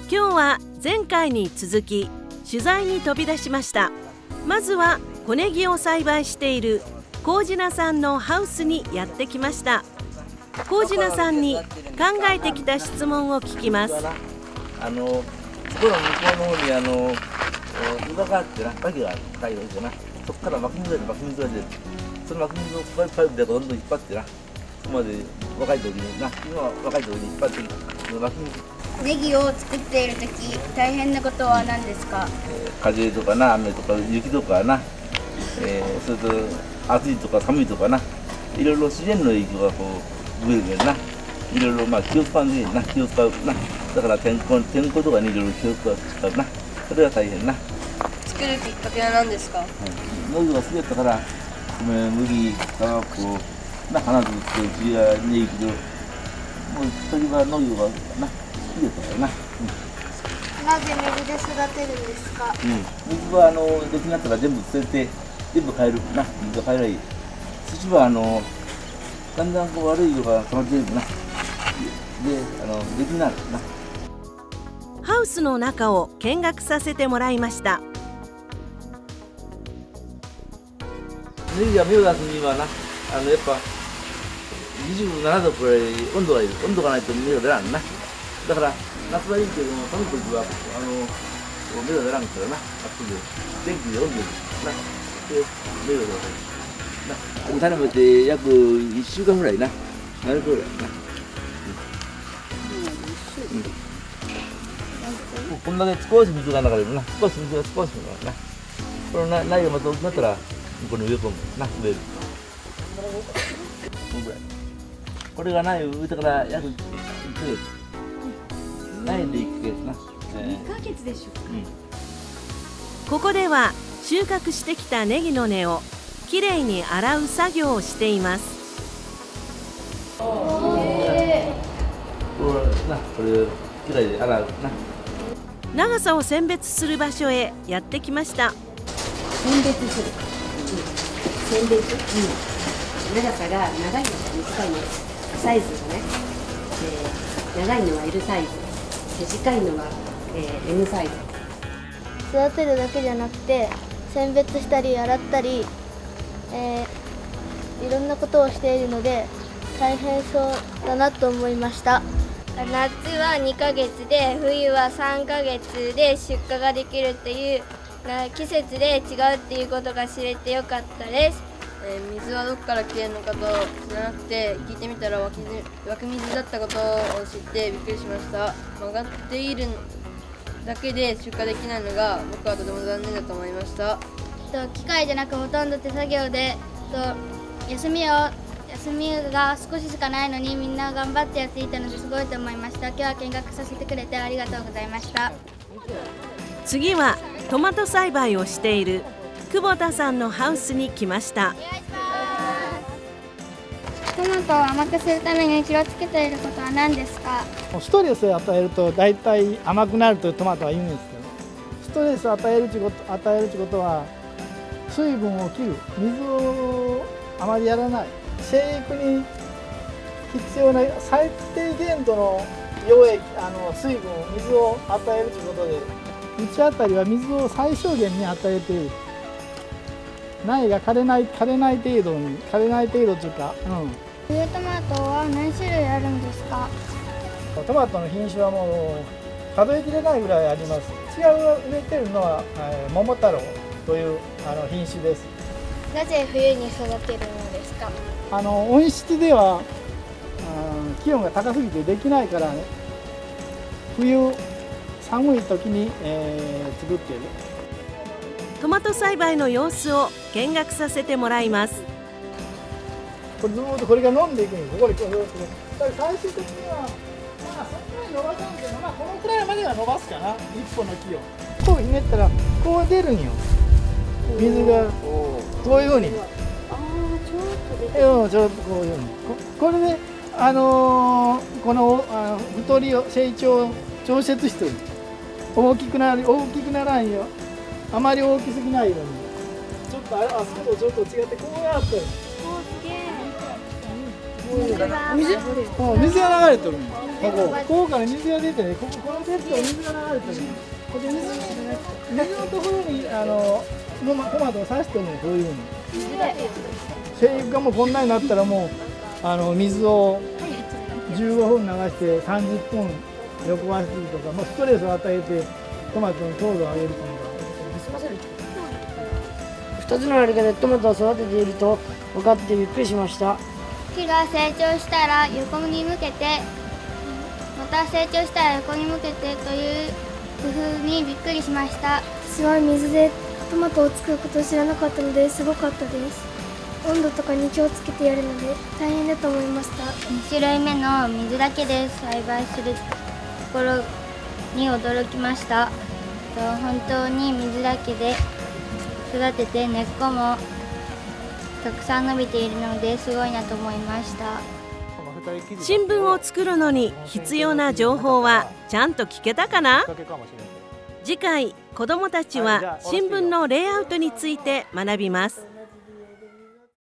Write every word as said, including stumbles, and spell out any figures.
今日は前回に続き取材に飛び出しました。まずは小ネギを栽培している麹名さんのハウスにやってきました。麹名さんに考えてきた質問を聞きます。 あのそこの向こうの方にあの岩があってな、滝が高いわけだな。そこから湧き水が出る、湧き水が出る。その湧き水をパイプでどんどん引っ張ってな、そこまで若い時にな、今は若い時に引っ張ってその湧き水。 ネギを作っている時、大変なことは何ですか？ えー、風とかな、雨とか雪とかな、えー、それと暑いとか寒いとかな、いろいろ自然の影響がこう受けるけどな、いろいろまあ気を使うんでな、気を使うな。だから天候天候とかにいろいろ気を使うな、それは大変な。 作るきっかけは何ですか？ 農業が好きだったから、米、麦、タバコ、な花とってうちがネギと、もう時は農業がな好きだったからな。うん、 なぜ水で育てるんですか？ うん、水はあの出来になったら全部捨てて全部変えるな、水が変えない。土はあのだんだんこう悪い色が溜まっていくな。で、あの出来になるな。 ハウスの中を見学させてもらいました。 ネギが芽を出すにはな、あのやっぱにじゅうななどくらい温度がいる。温度がないと芽が出らんな。だから夏はいいけども寒い時はあの芽が出らんからな。暑くで電気で温度でな。で芽が出るな。種まいて約いっしゅうかんぐらいな。なるぐらいな。うんうん、こんだけ少し水が流れるな。少し水が少し流れるな。このな苗がまた大きくなったらこの植え込むな、植える。これが苗を植えてから約いっかげつ。苗でいっかげつな。 にかげつでしょうか。うん、 ここでは収穫してきたネギの根をきれいに洗う作業をしています。 これな、これきれいに洗うな。 長さを選別する場所へやってきました。 選別する、うん、選別、うん、長さが長いのか短いのか、サイズがね、えー、長いのは エル サイズ、短いのは、えー、エム サイズ。 育てるだけじゃなくて選別したり洗ったり、えー、いろんなことをしているので大変そうだなと思いました。 夏はにかげつで冬はさんかげつで出荷ができるっていう季節で違うっていうことが知れてよかったです。 えー、水はどこから来てるのかと知らなくて聞いてみたら湧き湧き水だったことを知ってびっくりしました。曲がっているだけで出荷できないのが僕はとても残念だと思いました。 機械じゃなくほとんど手作業で休みを休みが少ししかないのにみんな頑張ってやっていたのですごいと思いました。今日は見学させてくれてありがとうございました。 次はトマト栽培をしている久保田さんのハウスに来ました。 トマトを甘くするために気をつけていることは何ですか？ ストレスを与えると大体甘くなるとトマトは言うんですけど、ストレスを与えるということ与えるということは水分を切る、水をあまりやらない、生育に必要な最低限度の溶液、あの水分、水を与えるということで、いちあたりは水を最小限に与えている。苗が枯れない枯れない程度に枯れない程度というか、うん。 冬トマトは何種類あるんですか？ トマトの品種はもう数えきれないぐらいあります。違う植えてるのは、えー、桃太郎というあの品種です。 なぜ冬に育てるのですか？ あの温室では、うん、気温が高すぎてできないからね、冬寒い時に、えー、作っている。 トマト栽培の様子を見学させてもらいます。 これずっとこれが飲んでいくんです。これこれこれ最終的にはまあそんなに伸ばさんけど、まあこのくらいまでは伸ばすかな。一本の木をこうひねったらこう出るんよ。水がこういうふうに。ああちょっと出てる。うん、ちょっとこういうふうに。こ, これであのー、このあの太りを成長を調節してる。大きくなる大きくならんよ。あまり大きすぎないように。ちょっとあそことちょっと違ってこうやって。 おーすげえ。 水、うん、水が流れてるんここ、ここから水が出てね、ここ、このベッド水が流れてる。これ水、水のところに、あの、トマトマトを刺してるの、こういうふうに。生育がもうこんなになったら、もう、あの、水をじゅうごふん流してさんじゅっぷん横走りとか、もうストレスを与えて、トマトの糖度を上げるというのが。 ふたつのやり方でトマトを育てていると分かってびっくりしました。 木が成長したら横に向けて、また成長したら横に向けてという工夫にびっくりしました。 私は水でトマトを作ることを知らなかったのですごかったです。温度とかに気をつけてやるので大変だと思いました。 に種類目の水だけで栽培するところに驚きました。本当に水だけで育てて根っこもたくさん伸びているのですごいなと思いました。 新聞を作るのに必要な情報はちゃんと聞けたかな？次回子どもたちは新聞のレイアウトについて学びます。